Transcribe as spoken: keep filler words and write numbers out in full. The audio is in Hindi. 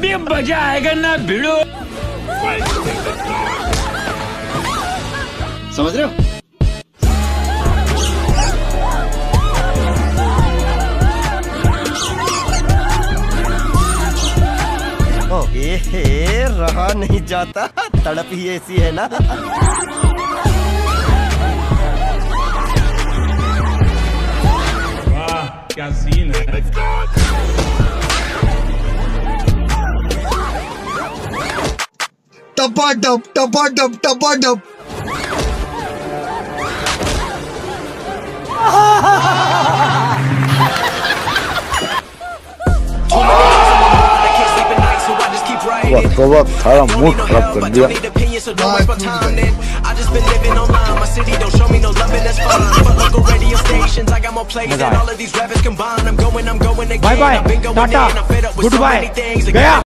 अभी मजा आएगा ना भिड़ो। समझ रहे हो? ए रहा नहीं जाता, तड़प ही ऐसी है ना। वाह क्या सीन है। टपा टप टपा टप टपा टप। वक्त वक्त सारा मूड खराब कर दिया। Bye bye tata goodbye गया।